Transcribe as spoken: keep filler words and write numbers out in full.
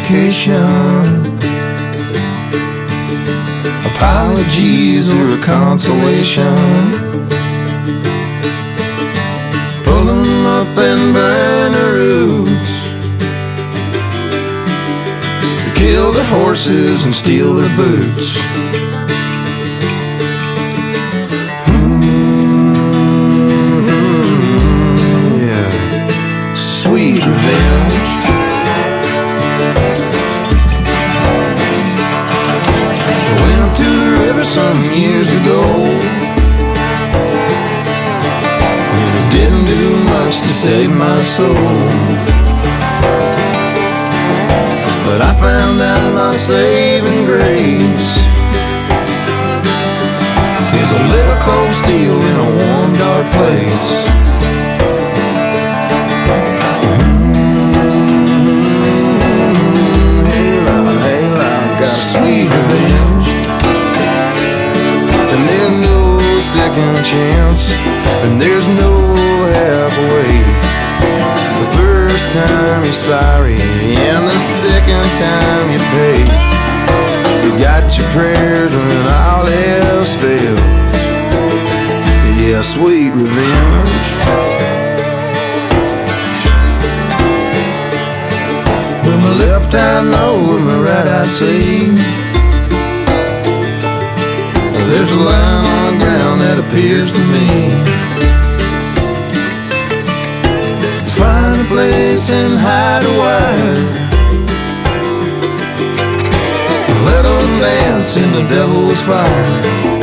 vindication. Apologies are a consolation. Pull them up and burn the roots. Kill their horses and steal their boots. Mm-hmm, yeah, sweet revenge. I went to the river some years ago, and it didn't do much to save my soul. But I found out my saving grace is a little cold steel in a warm, dark place. Mm-hmm. Hey, love, hey, love, got a sweet revenge. And there's no second chance, and there's no halfway. The first time you're sorry, and the second time you pay. You got your prayers when all else fails. Yeah, sweet revenge. With my left I know, with my right I see. There's a line on the ground that appears to me. Find a place and hide a wire. Let them dance in the devil's fire.